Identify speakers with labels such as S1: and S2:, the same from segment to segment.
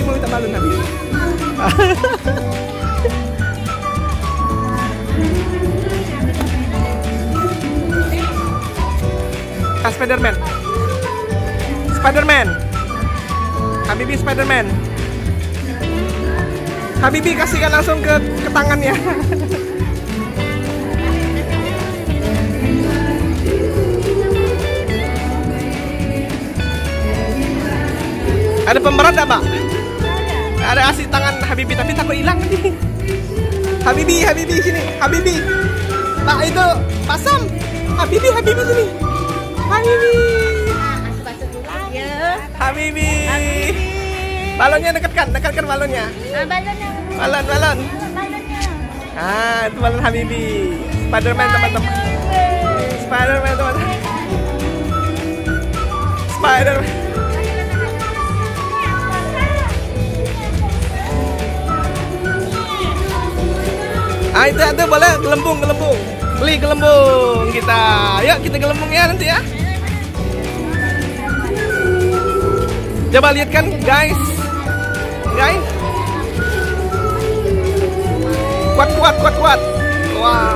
S1: mau minta balon Habibi. Spiderman. Spiderman. Habibi Spiderman. Habibi kasihkan langsung ke tangannya. Ada pemeran enggak, Pak? Ada kasih tangan Habibi tapi takut hilang nanti. Habibi sini. Habibi. Pak itu Pak Sam. Habibi sini. Habibi. Habibi. Balonnya dekatkan balonnya. Balon. Ah, itu balon Habibi. Spiderman teman-teman. Spiderman. Ah, itu boleh gelembung. Beli gelembung kita. Yuk kita gelembung ya nanti ya. Coba lihat kan guys. Kuat. Wah.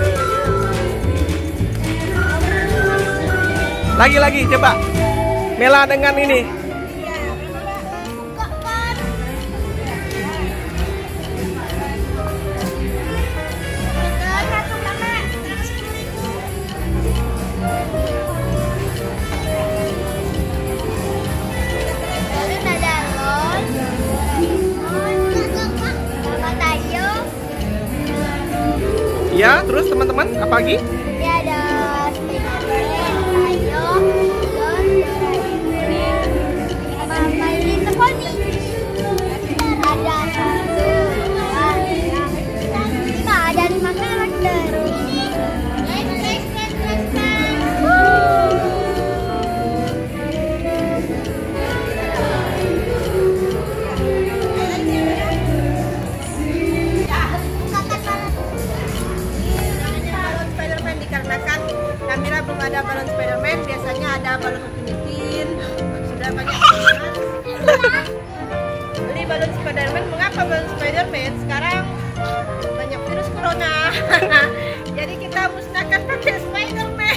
S1: Lagi coba. Mela dengan ini. Ya, terus teman-teman, apa lagi?
S2: Ya, ada Spiderman, Tayo, My Little Pony. Ada 5 karakter.
S3: Dikarenakan kamera belum ada balon Spiderman, biasanya ada balon Optimutin. Sudah banyak beli balon Spiderman. Mengapa balon Spiderman? Sekarang banyak virus corona. Jadi kita musnahkan pakai Spiderman.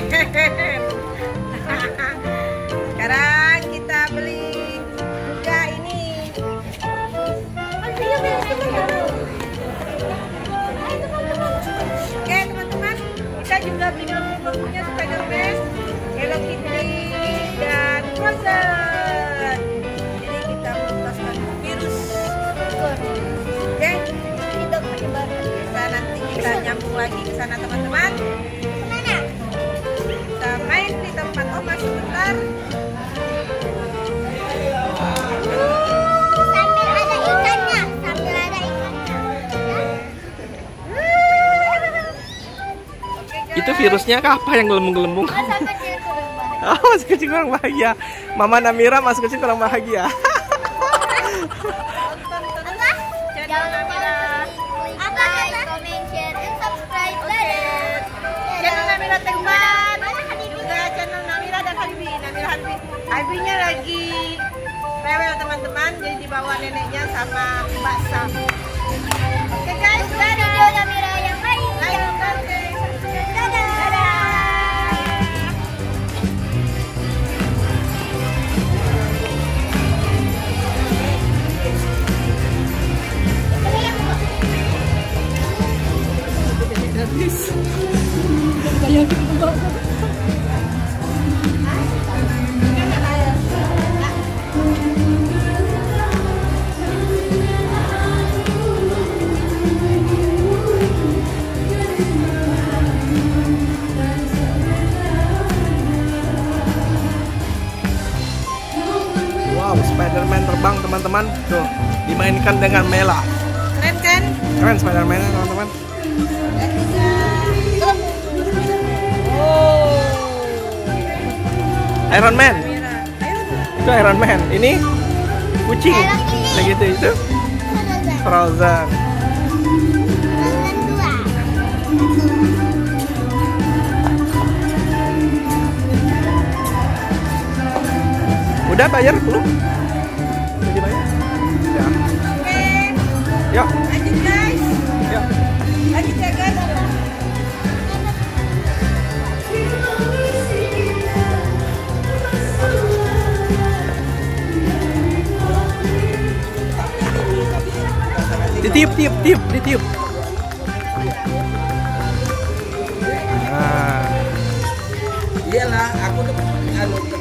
S3: Sekarang kita beli juga ini. Oke teman-teman, kita juga beli gelembung-gelembungnya Spiderman, Hello Kitty dan Frozen. Jadi kita menuntaskan virus. Oke, bisa nanti kita nyambung lagi ke sana teman-teman.
S2: Kemana?
S3: Kita main di tempat Oma sebentar.
S2: Sambil ada ikannya.
S1: Itu virusnya apa yang gelembung-gelembung?
S2: Masa kecil kurang bahagia.
S1: Oh, masih kecil kurang bahagia. Mama Namira masih kecil kurang bahagia.
S2: Jangan lupa like, comment, share, and subscribe. Dadah.
S3: Channel Namira Tegman, juga channel Namira dan Habibi. Habibinya lagi rewel teman-teman, jadi dibawa neneknya sama Mbak Sam. Oke guys, dadah.
S2: Video Namira yang lain.
S3: Like, comment,
S2: Dadah.
S1: Wow, Spiderman terbang teman-teman. Tuh, dimainkan dengan Mela.
S3: Keren kan?
S1: Keren Spiderman-nya teman-teman.
S3: Oh.
S1: Iron Man. Itu Iron Man. Ini kucing. Kayak gitu itu. Frozen. Udah bayar belum? Udah dibayar? Ya. Ditiup, tiup, tiup, ditiup. Nah.
S4: Iyalah, aku tuh